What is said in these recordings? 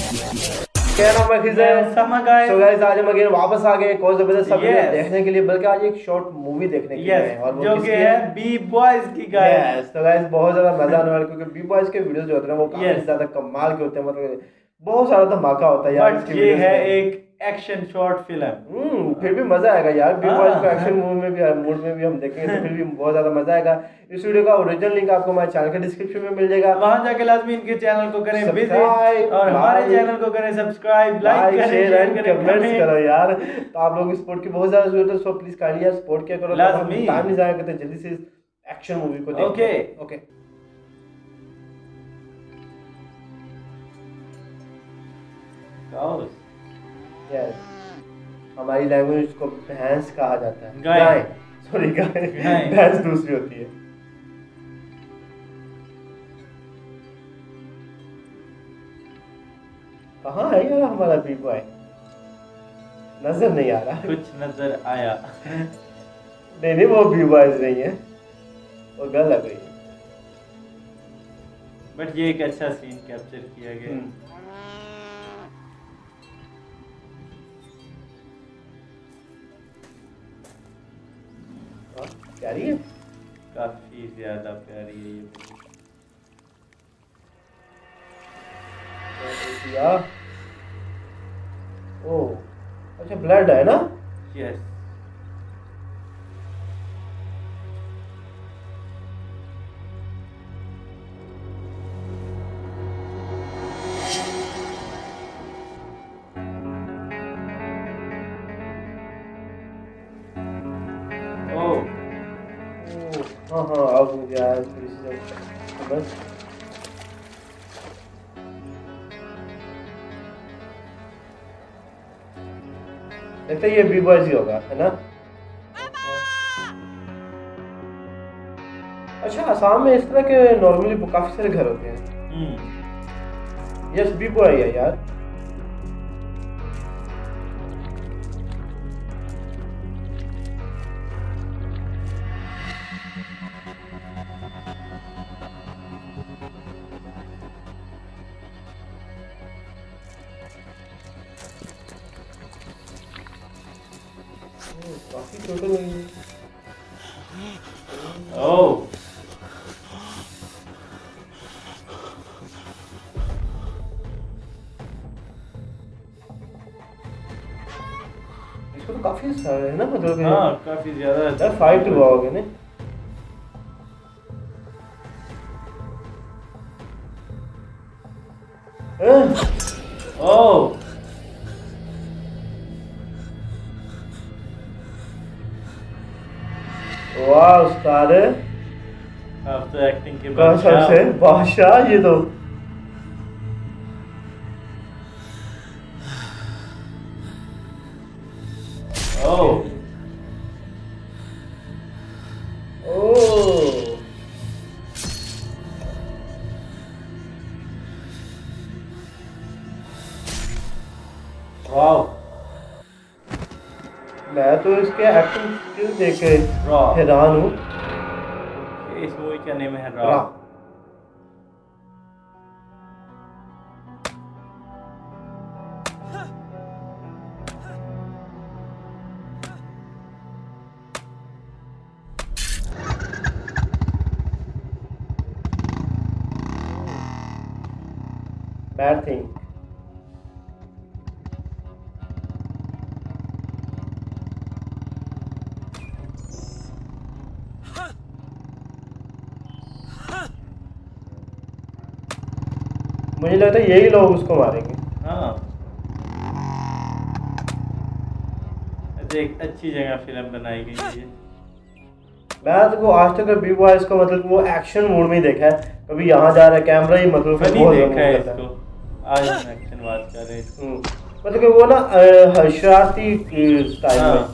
क्या नाम है खिज़र? So guys, आज हम अगेन वापस आ गए एक और जबरदस्त सब देखने के लिए, बल्कि आज एक शॉर्ट मूवी देखने के लिए आए और वो जो कि है बी बॉयज की गाइस। तो गाइस बहुत ज्यादा मजा आने वाला है क्योंकि बी बॉयज के वीडियोस जो होते हैं वो काफी ज्यादा कमाल के होते हैं, मतलब बहुत सारा धमाका होता है यार इसकी वीडियोस में। ये है एक एक्शन शॉर्ट फिल्म। फिर भी मजा आएगा यार, बी बॉयज को एक्शन मूवी में भी मूड में भी हम देखेंगे तो फिर भी बहुत ज्यादा मजा आएगा। इस वीडियो का ओरिजिनल लिंक आपको हमारे चैनल के डिस्क्रिप्शन में मिल जाएगा, वहां जाके लाजमी इनके चैनल को करें विजिट और हमारे चैनल को करें सब्सक्राइब, लाइक करें, शेयर एंड कमेंट्स करो यार। तो आप लोग सपोर्ट की बहुत ज्यादा जरूरत है, सो प्लीज काइंडली यार सपोर्ट किया करो। लाजमी टाइम नहीं जाया करते, जल्दी से एक्शन मूवी को देखते हैं। ओके यस, हमारी लैंग्वेज को भैंस कहा जाता है, गाय सॉरी गाय, भैंस दूसरी होती है। कहाँ है यार हमारा बी बॉय? नजर नहीं आ रहा। कुछ नजर आया नहीं वो बी बॉयज नहीं है, वो गर्ल लग रही है, बट ये एक अच्छा सीन कैप्चर किया गया। प्यारी है, काफी ज्यादा प्यारी है ये यार। ओ अच्छा, ब्लड है ना? यस। हाँ अब मुझे यार बस लगता है ये बी बॉयज ही होगा, है ना? अच्छा, आसाम में इस तरह के नॉर्मली काफी सारे घर होते हैं। यस, बी बॉय है यार। काफी छोटे नहीं है। ओह इसको तो काफी सारे है ना, मतलब हाँ काफी ज्यादा फाइट हुआ होगा ना। ओह वाह उस्ताद, आप तो एक्टिंग के बादशाह ये तो। ओह वाओ, मैं तो इसके एक्टिंग स्किल देख के हैरान हूँ। इस मूवी का नेम है रॉ। Bad thing. मुझे लगता है यही लोग उसको मारेंगे। हाँ, एक अच्छी जगह फिल्म बनाई गई है। मैं तो आज तक बी बॉयज को मतलब वो एक्शन मोड में ही देखा है, कभी यहाँ जा रहा है कैमरा ही मतलब बहुत देखा है इसको। आज हम एक्शन बात कर रहे हैं, मतलब कि वो ना शरारती स्टाइल में।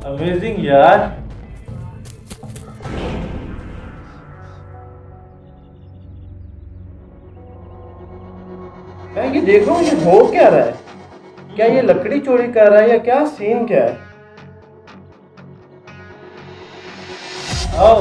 अमेजिंग यार। मैं ये देख रहा हूँ, ये हो क्या रहा है? क्या ये लकड़ी चोरी कर रहा है या क्या सीन क्या है? आओ।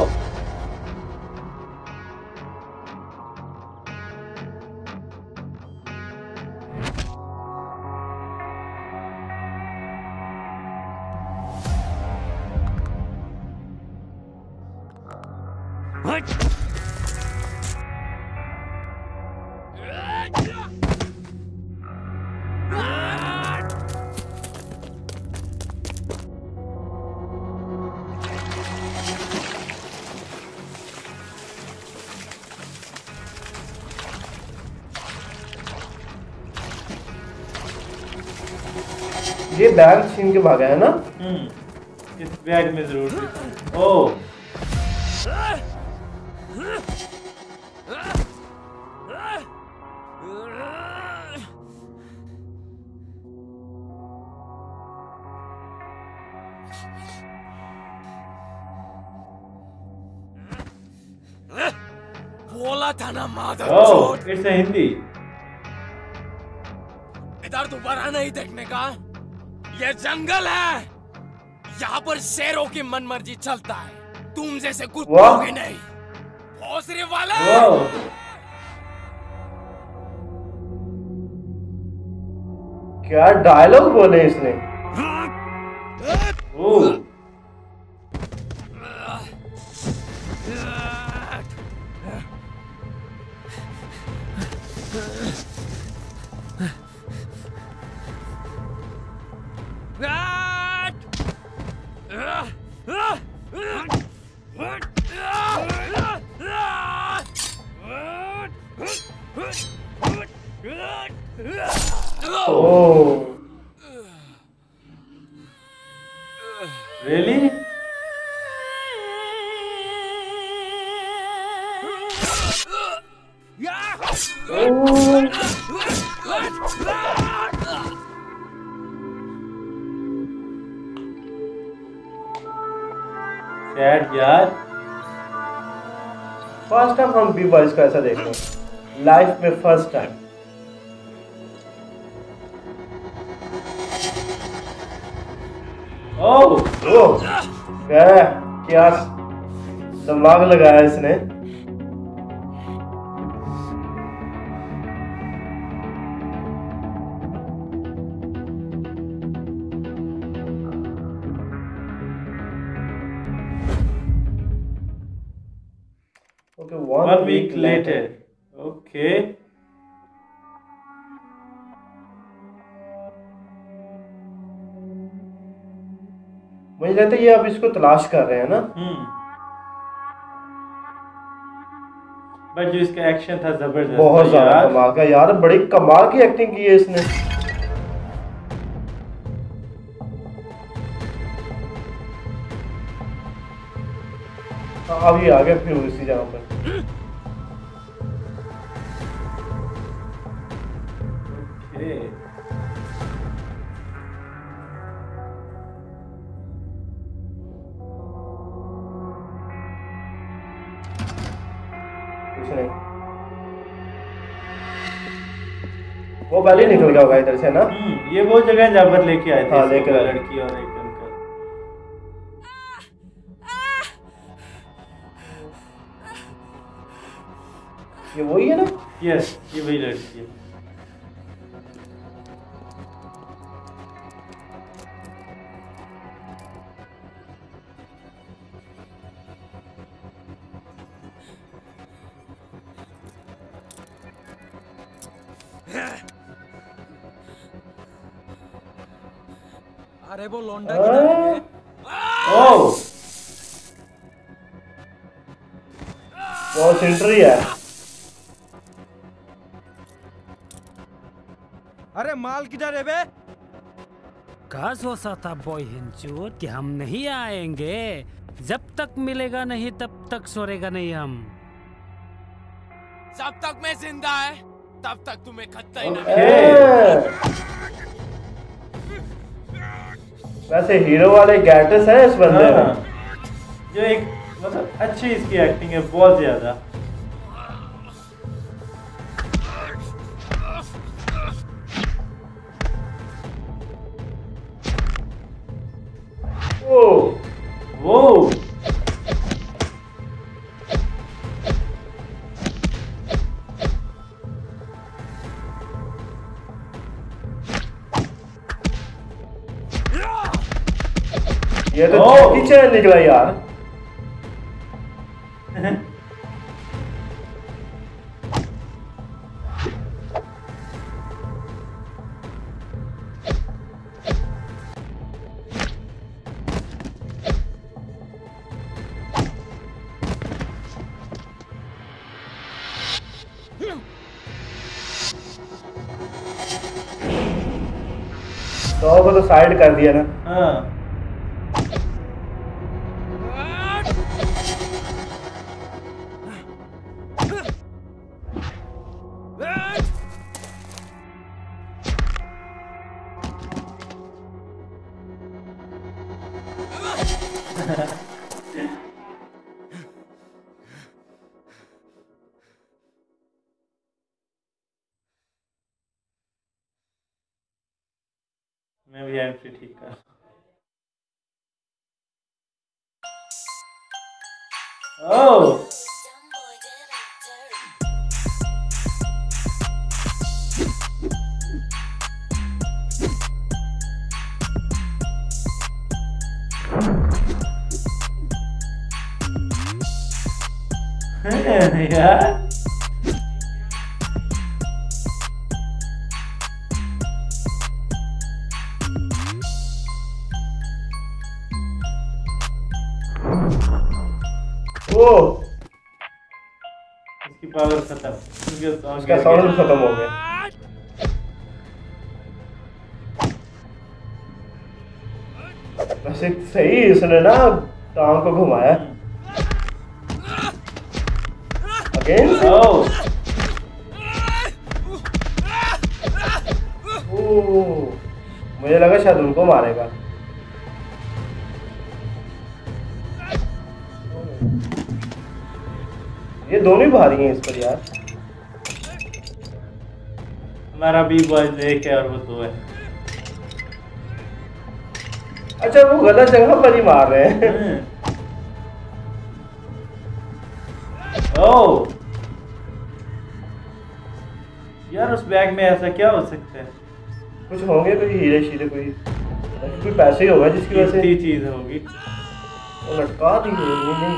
ये बैग छीन के भागा है ना? इस बैग में जरूर। ओह बोला था ना माधव। ओह, इट्स हिंदी। इधर दोबारा नहीं देखने का। ये जंगल है, यहाँ पर शेरों की मनमर्जी चलता है। तुम जैसे कुत्तों की नहीं। भोसरे वाला। क्या डायलॉग बोले इसने? Oh Really? Sad यार। फर्स्ट टाइम हम बी बॉयज का ऐसा देख रहे हैं लाइफ में, फर्स्ट टाइम। ओह क्या दिमाग लगाया इसने। Okay, 1 week later. Okay. मुझे लगता है ये अब इसको तलाश कर रहे हैं ना। बट जो इसका एक्शन था जबरदस्त, बहुत ज्यादा कमाल का यार, बड़ी कमाल की एक्टिंग की है इसने। अब ये आ गया फिर उसी जगह पर। कुछ नहीं, वो पहले निकल गया होगा इधर से ना। ये वो जगह जहाँ पर लेके आए थे। हाँ, लेकर लड़की और एक अंकल। ये वही है ना? यस, ये वही लड़की है। अरे वो लौंडा किधर है? ओह, बहुत सेंट्री है। अरे माल किधर है बे? कहा सोचा था बॉय हिंचूर कि हम नहीं आएंगे, जब तक मिलेगा नहीं तब तक सोएगा नहीं हम। जब तक मैं जिंदा है तब तक तुम्हें खत्ता ही ना। वैसे हीरो वाले गैटस है इस बंदे में, जो एक मतलब अच्छी इसकी एक्टिंग है बहुत ज्यादा। वो ये तो जैकी चैन निकला यार। तो वो तो साइड कर दिया ना। हाँ मैं भी एंट्री ठीक कर। ओह यार इसकी पावर खत्म, उसका साउंड खत्म हो गया। वैसे सही इसने ना टांग को घुमाया अगेन। मुझे लगा शायद उनको मारेगा। ये दोनों ही भारी हैं इस पर यार। हमारा बी बॉयज एक है और वो दो है। अच्छा वो गलत जगह पर ही मार रहे हैं। ओह यार उस बैग में ऐसा क्या हो सकता है? कुछ होंगे कोई हीरे शीरे, कोई पैसे ही होगा जिसकी वजह से चीज होगी। वो लटका दी है।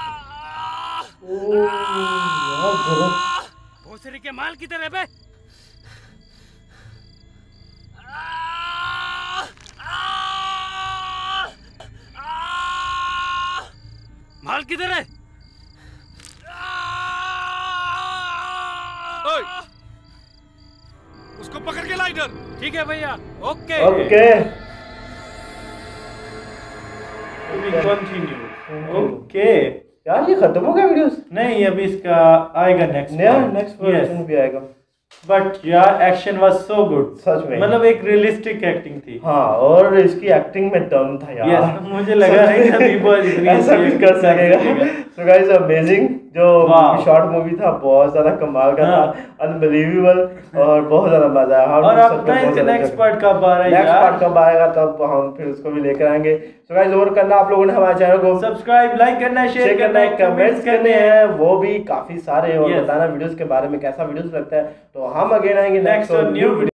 भोसड़ी के माल की तरह बे। माल किधर है? उसको पकड़ के ला इधर। ठीक है भैया, ओके ओके कंटिन्यू। ओके यार ये खत्म हो गया वीडियोस? नहीं अभी इसका आएगा नेक्स्ट वर्जन भी आएगा। बट यार एक्शन वाज सो गुड सच में, मतलब एक रियलिस्टिक एक्टिंग थी। हाँ और इसकी एक्टिंग में दम था यार। yes, मुझे लगा नहीं था बी बॉयज इतनी ऐसा भी कर सकेगा। सो गाइस अमेजिंग जो शॉर्ट मूवी था बहुत ज्यादा कमाल का था, अनबिलीवेबल और बहुत ज्यादा मजा आया। और अब नेक्स्ट पार्ट कब आ रहा है? नेक्स्ट पार्ट कब आएगा तब हम फिर उसको भी लेकर आएंगे। सो गाइस और करना आप लोगों ने हमारे चैनल को सब्सक्राइब, लाइक करना, शेयर करना, कमेंट्स करने हैं वो भी काफी सारे, और बताना वीडियोस के बारे में कैसा वीडियोस लगता है। तो हम अगेन आएंगे नेक्स्ट और न्यू